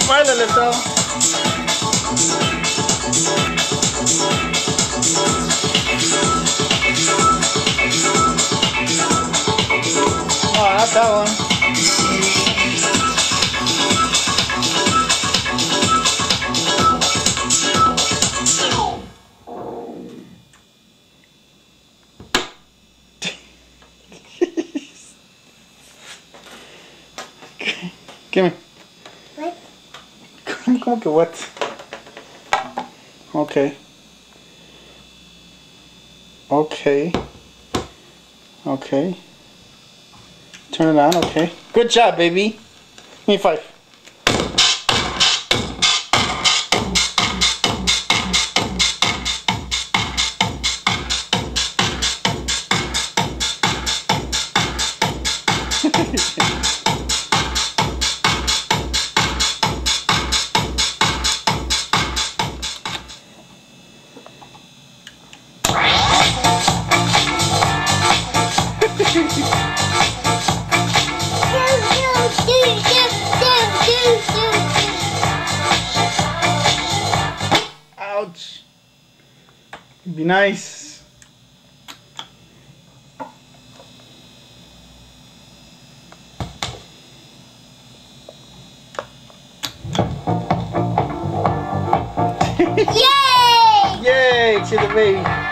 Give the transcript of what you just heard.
Baila, Lil Sal. Oh, not that one. Give me. What? ¿Cómo que what? Okay. Okay. Okay. Turn it on, okay. Good job, baby. Give me 5. Ouch. Be nice. Yay! Yay to the baby.